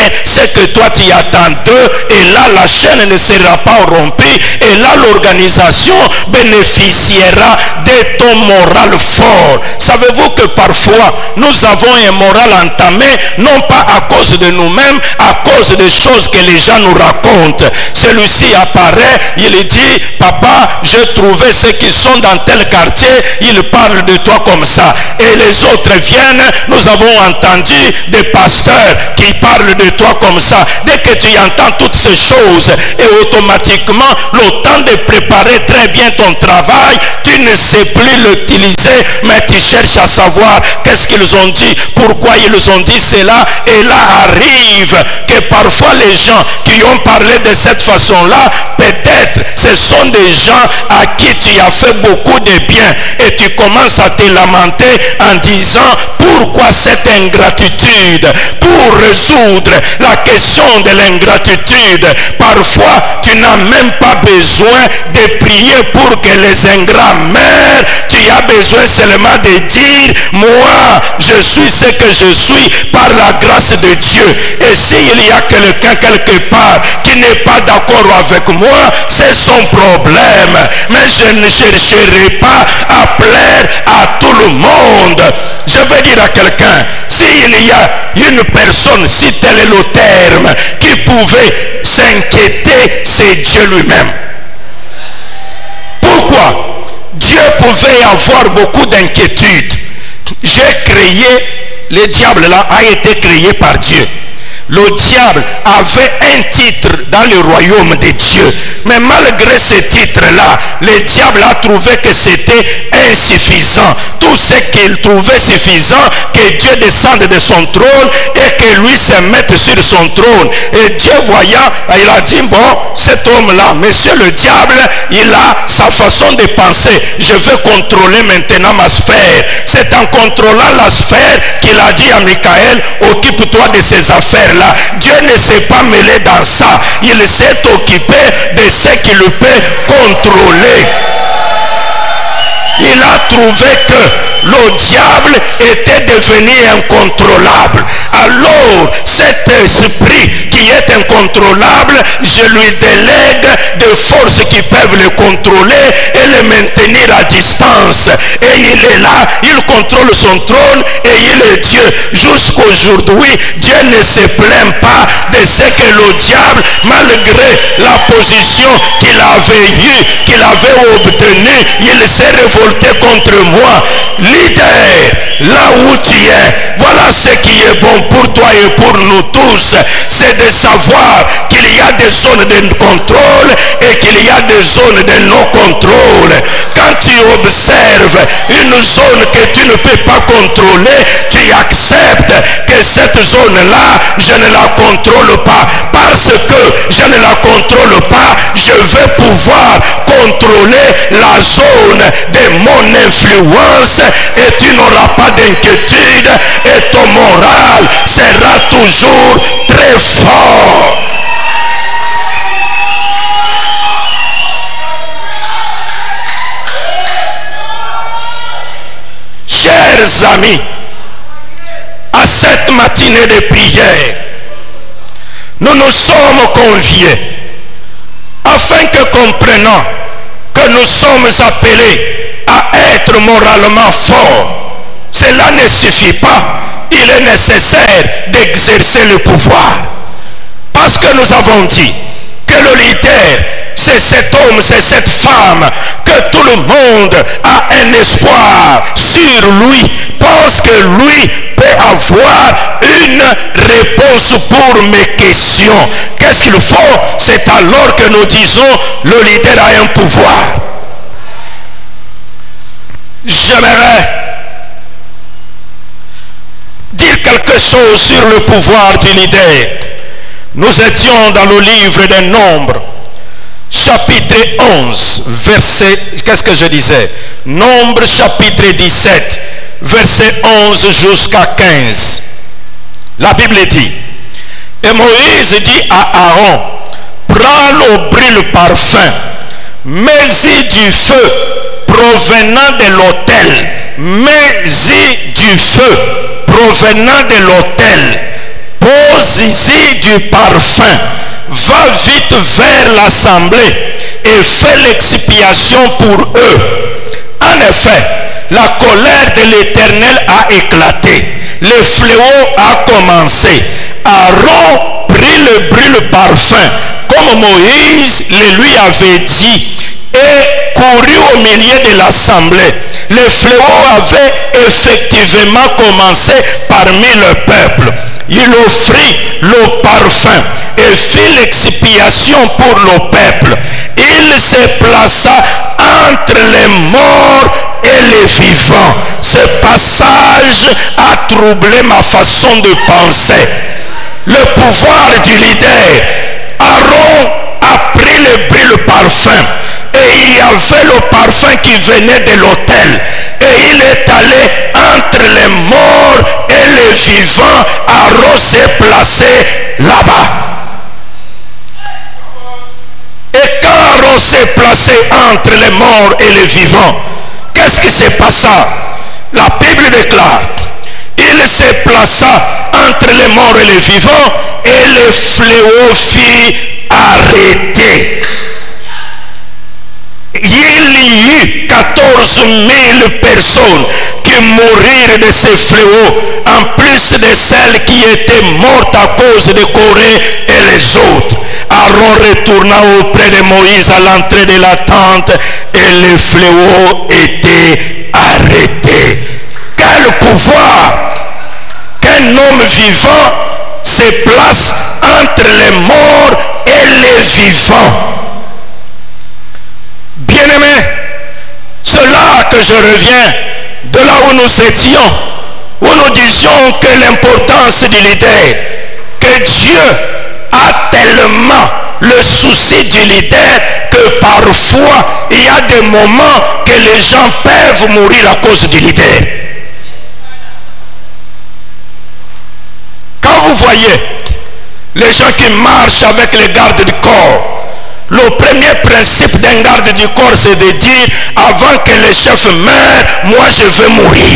bien ce que toi tu attends d'eux, et là la chaîne ne sera pas rompue, et là l'organisation bénéficiera de ton moral fort. Savez-vous que parfois nous avons un moral entamé, non pas à cause de nous-mêmes, à cause des choses que les gens nous racontent. Celui-ci apparaît, il dit, papa, j'ai trouvé ceux qui sont dans tel quartier, ils parlent de toi comme ça. Et les autres viennent, nous avons entendu des pasteurs qui parlent de toi comme ça. Dès que tu entends toutes ces choses, et automatiquement, le temps de préparer très bien ton travail, tu ne sais plus l'utiliser, mais tu cherches à savoir qu'est-ce qu'ils ont dit, pourquoi ils ont dit cela. Et là arrive que parfois les gens qui ont parlé de cette façon-là, peut-être ce sont des gens à qui tu as fait beaucoup de bien, et tu commences à te lamenter en disant pourquoi cette ingratitude. Pour résoudre la question de l'ingratitude, parfois tu n'as même pas besoin de prier pour que les ingrats meurent. Tu as besoin seulement de dire, moi je suis ce que je suis par la grâce de Dieu. Et s'il y a quelqu'un quelque part qui n'est pas d'accord avec moi, c'est son problème, mais je ne chercherai pas à plaire à tout le monde. Je vais dire à quelqu'un, s'il y a une personne, si tel est le terme, qui pouvait s'inquiéter, c'est Dieu lui-même. Pourquoi? Dieu pouvait avoir beaucoup d'inquiétudes. J'ai créé, le diable là a été créé par Dieu. Le diable avait un titre dans le royaume de Dieu. Mais malgré ce titre-là, le diable a trouvé que c'était insuffisant. Tout ce qu'il trouvait suffisant, que Dieu descende de son trône et que lui se mette sur son trône. Et Dieu voyant, il a dit, bon, cet homme-là, monsieur le diable, il a sa façon de penser. Je veux contrôler maintenant ma sphère. C'est en contrôlant la sphère qu'il a dit à Michael, occupe-toi de ces affaires-là. Dieu ne s'est pas mêlé dans ça. Il s'est occupé de ce qu'il peut contrôler. Il a trouvé que le diable était devenu incontrôlable. Alors, cet esprit qui est incontrôlable, je lui délègue des forces qui peuvent le contrôler et le maintenir à distance. Et il est là, il contrôle son trône et il est Dieu. Jusqu'aujourd'hui, Dieu ne se plaint pas de ce que le diable, malgré la position qu'il avait eue, qu'il avait obtenue, il s'est révolté contre moi. Leader, là où tu es, voilà ce qui est bon pour toi et pour nous tous, c'est de savoir qu'il y a des zones de contrôle et qu'il y a des zones de non-contrôle. Quand tu observes une zone que tu ne peux pas contrôler, tu acceptes que cette zone-là, je ne la contrôle pas. Parce que je ne la contrôle pas, je vais pouvoir contrôler la zone de mon influence et tu n'auras pas d'inquiétude et ton moral sera toujours très fort. Chers amis, à cette matinée de prière, nous nous sommes conviés afin que comprenant que nous sommes appelés à être moralement forts. Cela ne suffit pas. Il est nécessaire d'exercer le pouvoir. Parce que nous avons dit que le leader, c'est cet homme, c'est cette femme, que tout le monde a un espoir sur lui, pense que lui peut avoir une réponse pour mes questions. Qu'est-ce qu'il faut? C'est alors que nous disons le leader a un pouvoir. J'aimerais dire quelque chose sur le pouvoir du leader. Nous étions dans le livre des Nombres, chapitre onze, verset, qu'est-ce que je disais? Nombre chapitre dix-sept, verset onze jusqu'à quinze. La Bible dit, et Moïse dit à Aaron, prends le brûle parfum, mets-y du feu provenant de l'autel, mets-y du feu provenant de l'autel, pose-y du parfum, va vite vers l'assemblée et fais l'expiation pour eux. En effet, la colère de l'Éternel a éclaté, le fléau a commencé. Aaron prit le brûle parfum, comme Moïse le lui avait dit, et courut au milieu de l'assemblée. Le fléau avait effectivement commencé parmi le peuple. Il offrit le parfum et fit l'expiation pour le peuple. Il se plaça entre les morts et les vivants. Ce passage a troublé ma façon de penser. Le pouvoir du leader. Aaron a pris le brûle parfum. Et il y avait le parfum qui venait de l'autel. Et il est allé entre les morts et les vivants. Aaron s'est placé là-bas. Et quand Aaron s'est placé entre les morts et les vivants, qu'est-ce qui s'est passé? La Bible déclare, il s'est placé entre les morts et les vivants, et le fléau fit arrêter. Il y eut quatorze mille personnes qui mourirent de ce fléau, en plus de celles qui étaient mortes à cause de Corée et les autres. Aaron retourna auprès de Moïse à l'entrée de la tente et le fléau était arrêté. Quel pouvoir qu'un homme vivant se place entre les morts et les vivants. Bien-aimés, c'est là que je reviens de là où nous étions, où nous disions que l'importance du leader, que Dieu a tellement le souci du leader que parfois il y a des moments que les gens peuvent mourir à cause du leader. Quand vous voyez les gens qui marchent avec les gardes du corps, le premier principe d'un garde du corps, c'est de dire, avant que le chef meure, moi je veux mourir.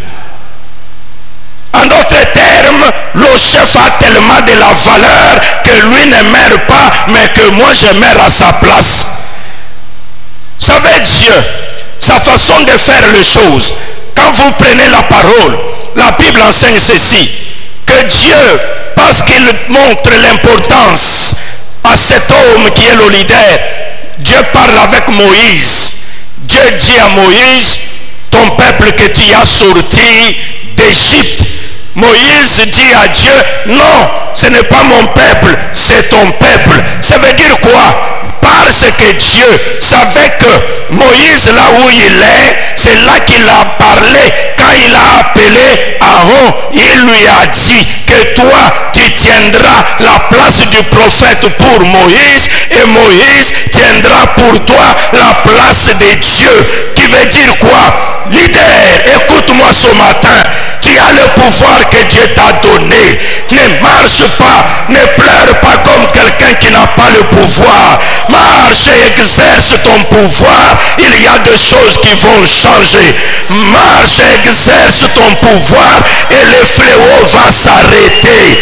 En d'autres termes, le chef a tellement de la valeur que lui ne meurt pas, mais que moi je meurs à sa place. Vous savez, Dieu, sa façon de faire les choses, quand vous prenez la parole, la Bible enseigne ceci, que Dieu, parce qu'il montre l'importance à cet homme qui est le leader, Dieu parle avec Moïse. Dieu dit à Moïse, ton peuple que tu as sorti d'Égypte. Moïse dit à Dieu, non, ce n'est pas mon peuple, c'est ton peuple. Ça veut dire quoi? Parce que Dieu savait que Moïse, là où il est, c'est là qu'il a parlé. Quand il a appelé Aaron, il lui a dit que toi, tu tiendras la place du prophète pour Moïse, et Moïse tiendra pour toi la place de Dieu. Qui veut dire quoi? Leader, écoute-moi ce matin. Tu as le pouvoir que Dieu t'a donné. Ne marche pas, ne pleure pas comme quelqu'un qui n'a pas le pouvoir. Marche et exerce ton pouvoir. Il y a des choses qui vont changer. Marche et exerce ton pouvoir et le fléau va s'arrêter.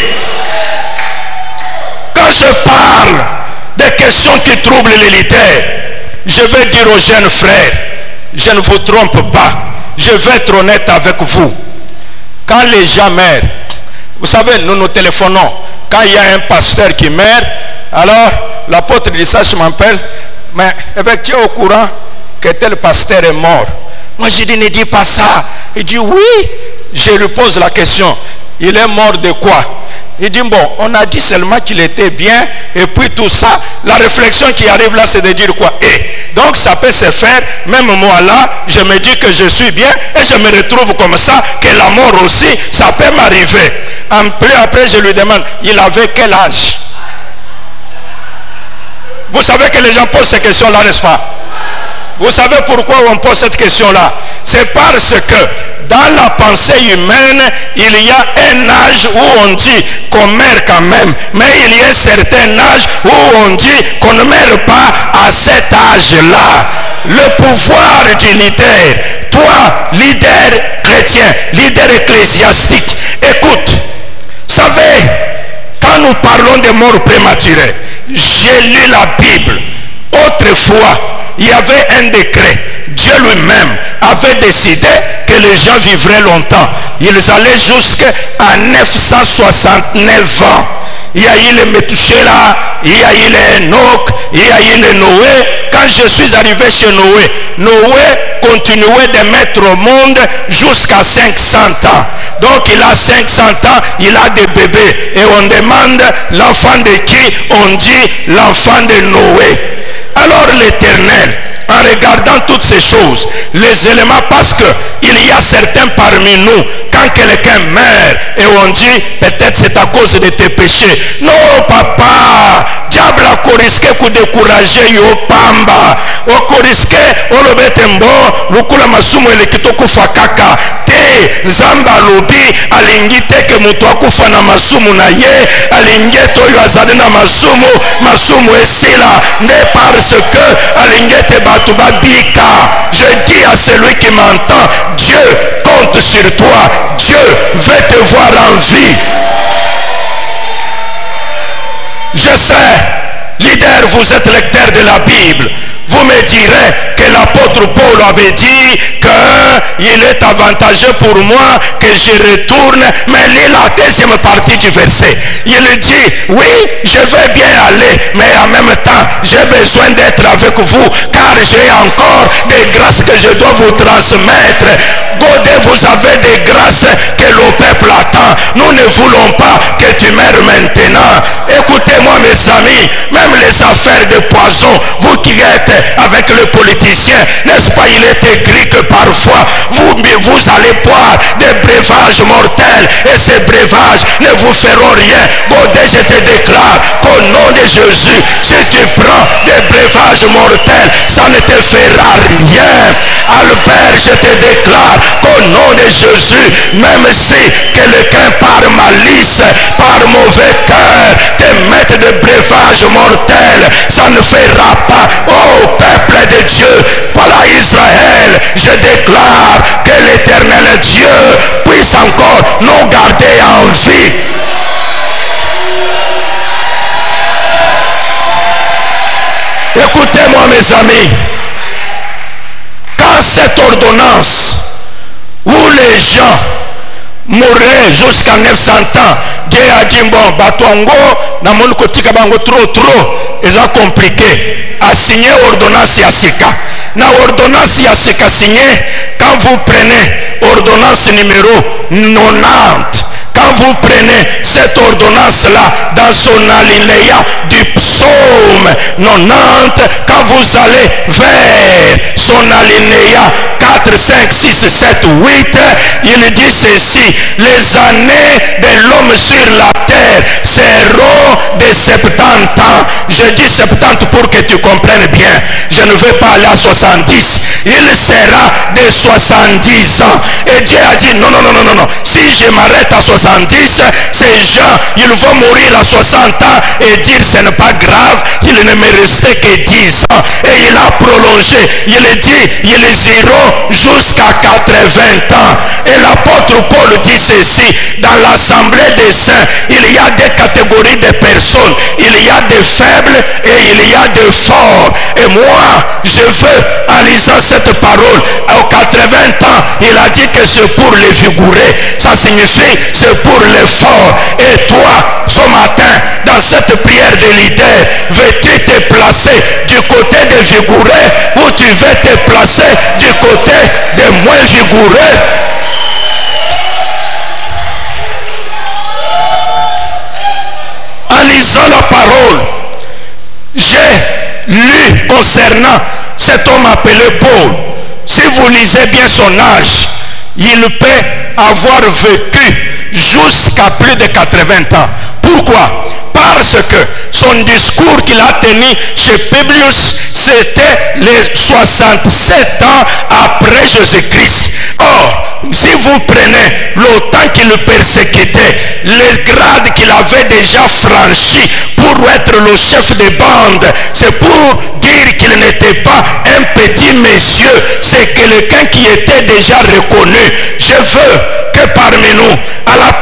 Quand je parle des questions qui troublent les leaders, je vais dire aux jeunes frères, je ne vous trompe pas. Je vais être honnête avec vous. Quand les gens meurent, vous savez, nous nous téléphonons. Quand il y a un pasteur qui meurt, alors l'apôtre dit ça, je m'appelle, mais avec tu es au courant que tel pasteur est mort. Moi je dis, ne dis pas ça. Il dit oui. Je lui pose la question, il est mort de quoi? Il dit, bon, on a dit seulement qu'il était bien, et puis tout ça, la réflexion qui arrive là, c'est de dire quoi? Et donc ça peut se faire, même moi là, je me dis que je suis bien, et je me retrouve comme ça, que la mort aussi, ça peut m'arriver. Après, après, je lui demande, il avait quel âge? Vous savez que les gens posent ces questions-là, n'est-ce pas? Vous savez pourquoi on pose cette question-là? C'est parce que dans la pensée humaine, il y a un âge où on dit qu'on meurt quand même. Mais il y a un certain âge où on dit qu'on ne meurt pas à cet âge-là. Le pouvoir du leader, toi, leader chrétien, leader ecclésiastique, écoute, Savez, quand nous parlons de mort prématurée, j'ai lu la Bible. Autrefois, il y avait un décret. Dieu lui-même avait décidé que les gens vivraient longtemps. Ils allaient jusqu'à neuf cent soixante-neuf ans. Il y a eu le Methuselah, il y a eu le Enoch, il y a eu le Noé. Quand je suis arrivé chez Noé, Noé continuait de mettre au monde jusqu'à cinq cents ans. Donc il a cinq cents ans, il a des bébés. Et on demande l'enfant de qui? On dit l'enfant de Noé. Alors l'Éternel, en regardant toutes ces choses, les éléments, parce qu'il y a certains parmi nous, quand quelqu'un meurt et on dit peut-être c'est à cause de tes péchés. Non papa, diable a risqué de décourager yo pamba. O risqué o betembo lukula masumu elekitoko fakaka te zamba lobi alingite ke mutu akufa na masumu na ye alingeto yo azali na masumu masumu esila ne parce que alingete batu babika. Je dis à celui qui m'entend, Dieu compte sur toi. Dieu veut te voir en vie. Je sais, leader, vous êtes lecteur de la Bible. Vous me direz que l'apôtre Paul avait dit qu'il est avantageux pour moi que je retourne. Mais lis la deuxième partie du verset. Il dit, oui, je veux bien aller, mais en même temps, j'ai besoin d'être avec vous, car j'ai encore des grâces que je dois vous transmettre. Godé, vous avez des grâces que le peuple attend. Nous ne voulons pas que tu meurs maintenant. Écoutez-moi mes amis, même les affaires de poison, vous qui êtes avec le politicien, n'est-ce pas, il est écrit que parfois vous, vous allez boire des breuvages mortels et ces breuvages ne vous feront rien. Godé, je te déclare qu'au nom de Jésus, si tu prends des breuvages mortels, ça ne te fera rien. Albert, je te déclare qu'au nom de Jésus, même si quelqu'un par malice, par mauvais cœur, te mette des breuvages mortels, ça ne fera pas. Oh peuple de Dieu, voilà Israël, je déclare que l'Éternel Dieu puisse encore nous garder en vie. Écoutez-moi mes amis, quand cette ordonnance où les gens mourraient jusqu'à neuf cents ans, Dieu a dit bon, batongo, na mon côté bango trop trop, ils ont compliqué. A signé ordonnance Yassika. Na ordonnance Yassika signé, quand vous prenez ordonnance numéro quatre-vingt-dix, quand vous prenez cette ordonnance-là dans son alinéa du psaume quatre-vingt-dix, quand vous allez vers son alinéa quatre, cinq, six, sept, huit, il dit ceci: les années de l'homme sur la terre seront de soixante-dix ans. Je dis soixante-dix pour que tu comprennes bien. Je ne veux pas aller à soixante-dix. Il sera de soixante-dix ans. Et Dieu a dit non, non, non, non, non, non. Si je m'arrête à soixante-dix, ces gens, ils vont mourir à soixante ans et dire ce n'est pas grave, il ne me restait que dix ans. Et il a prolongé. Il dit, ils iront jusqu'à quatre-vingts ans. Et l'apôtre Paul dit ceci: dans l'assemblée des saints, il y a des catégories de personnes. Il y a des faibles et il y a des forts. Et moi, je veux, en lisant cette parole, aux quatre-vingts ans, il a dit que c'est pour les vigoureux. Ça signifie c'est pour les forts. Et toi, ce matin, dans cette prière de leader, veux-tu te placer du côté des vigoureux ou tu veux te placer du côté des moins vigoureux? En lisant la parole, j'ai lu concernant cet homme appelé Paul. Si vous lisez bien son âge, il peut avoir vécu jusqu'à plus de quatre-vingts ans. Pourquoi? Parce que son discours qu'il a tenu chez Publius, c'était les soixante-sept ans après Jésus-Christ. Or, si vous prenez le temps qu'il persécutait, les grades qu'il avait déjà franchis pour être le chef de bande, c'est pour dire qu'il n'était pas un petit monsieur, c'est quelqu'un qui était déjà reconnu. Je veux que parmi nous, à la prière que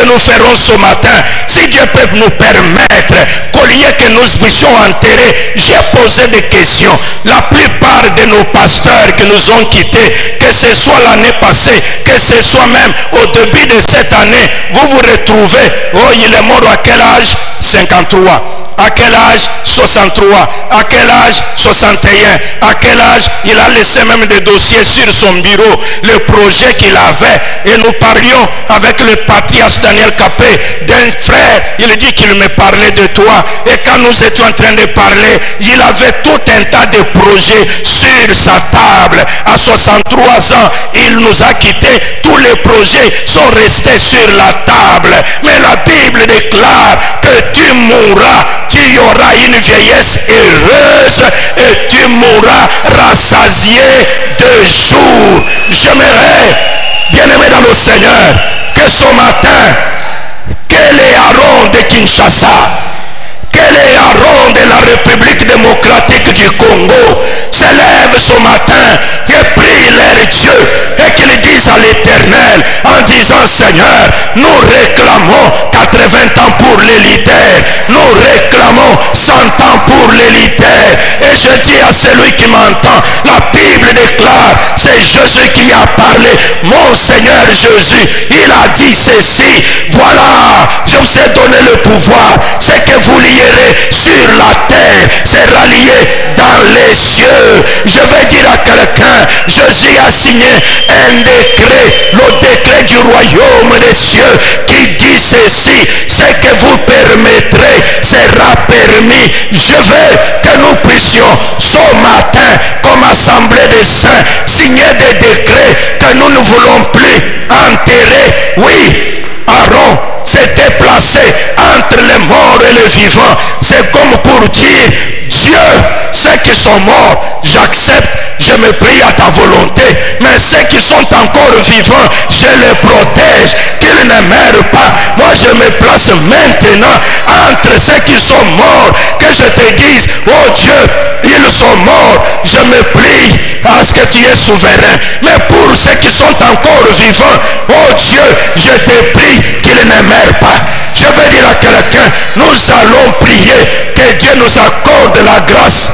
nous ferons ce matin, si Dieu peut nous permettre qu'au lieu que nous puissions enterrer, j'ai posé des questions. La plupart de nos pasteurs qui nous ont quittés, que ce soit l'année passée, que ce soit même au début de cette année, vous vous retrouvez, oh il est mort à quel âge? cinquante-trois. À quel âge? soixante-trois. À quel âge? soixante et un. À quel âge? Il a laissé même des dossiers sur son bureau, le projet qu'il avait. Et nous parlions avec le patriarche Daniel Capé d'un frère. Il dit qu'il me parlait de toi. Et quand nous étions en train de parler, il avait tout un tas de projets sur sa table. À soixante-trois ans, il nous a quittés. Tous les projets sont restés sur la table. Mais la Bible déclare que tu mourras, tu auras une vieillesse heureuse et tu mourras rassasié de jour. J'aimerais, bien-aimé dans le Seigneur, que ce matin, que les Aaron de Kinshasa, que les Aaron de la République démocratique du Congo s'élèvent ce matin et prient leur Dieu et qu'ils disent à l'Éternel en disant: Seigneur, nous réclamons quatre-vingts ans pour les leaders, nous réclamons cent ans pour les leaders. Et je dis à celui qui m'entend, la Bible déclare, c'est Jésus qui a parlé, mon Seigneur Jésus, il a dit ceci: voilà, je vous ai donné le pouvoir, c'est que vous lierez sur la terre sera lié dans les cieux. Je vais dire à quelqu'un, Jésus a signé un décret, le décret du royaume des cieux, qui dit ceci: ce que vous permettrez sera permis. Je veux que nous puissions ce matin, comme assemblée des saints, signer des décrets que nous ne voulons plus enterrer. Oui, Aaron s'était placé entre les morts et les vivants. C'est comme pour dire: Dieu, ceux qui sont morts, j'accepte, je me plie à ta volonté. Mais ceux qui sont encore vivants, je les protège, qu'ils ne meurent pas. Moi, je me place maintenant entre ceux qui sont morts, que je te dise: oh Dieu, ils sont morts, je me plie à ce que tu es souverain. Mais pour ceux qui sont encore vivants, oh Dieu, je te prie qu'ils ne meurent pas. Je vais dire à quelqu'un, nous allons prier que Dieu nous accorde la grâce.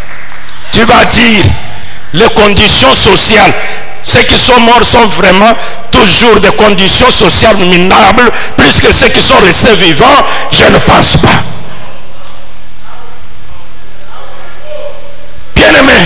Tu vas dire, les conditions sociales, ceux qui sont morts sont vraiment toujours des conditions sociales minables, plus que ceux qui sont restés vivants. Je ne pense pas. Bien-aimés,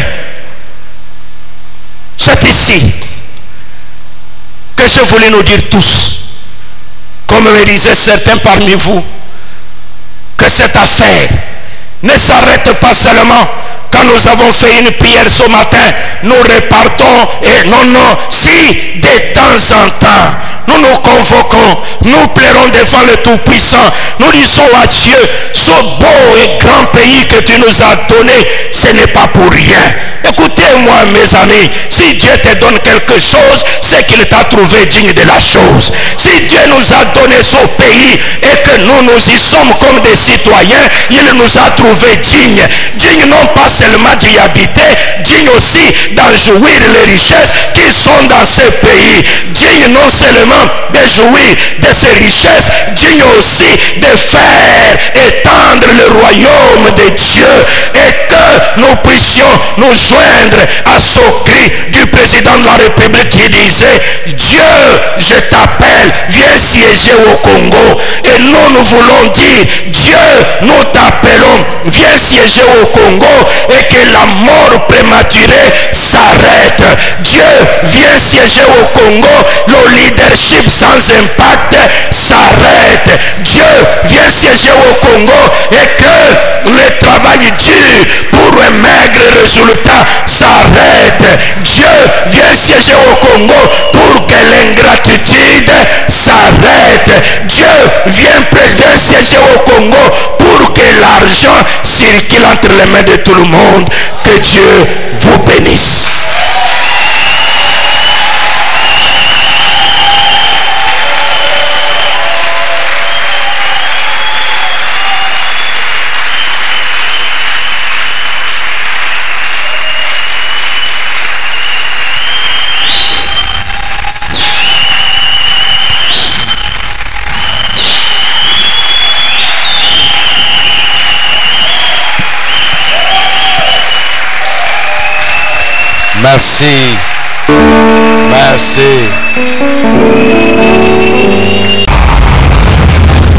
c'est ici que je voulais nous dire tous, comme le disaient certains parmi vous, que cette affaire ne s'arrête pas seulement quand nous avons fait une prière ce matin, nous repartons et non, non, si de temps en temps nous nous convoquons, nous plairons devant le Tout-Puissant, nous disons à Dieu, ce beau et grand pays que tu nous as donné, ce n'est pas pour rien. Écoutez-moi mes amis, si Dieu te donne quelque chose, c'est qu'il t'a trouvé digne de la chose. Si Dieu nous a donné ce pays et que nous nous y sommes comme des citoyens, il nous a trouvé dignes. Dignes non pas seulement d'y habiter, dignes aussi d'en jouir les richesses qui sont dans ce pays. Dignes non seulement de jouir de ces richesses, dignes aussi de faire étendre le royaume de Dieu, et que nous puissions nous joindre à ce cri du président de la République qui disait: Dieu, je t'appelle, viens siéger au Congo. Et nous, nous voulons dire: Dieu, nous t'appelons, viens siéger au Congo, et que la mort prématurée s'arrête. Dieu, viens siéger au Congo, le leadership sans impact s'arrête. Dieu, viens siéger au Congo, et que le travail dur pour un maigre résultat s'arrête. Dieu, viens siéger au Congo pour que l'ingratitude s'arrête. Dieu, viens, viens siéger au Congo pour que l'argent circule entre les mains de tout le monde. Que Dieu vous bénisse. Merci. Merci.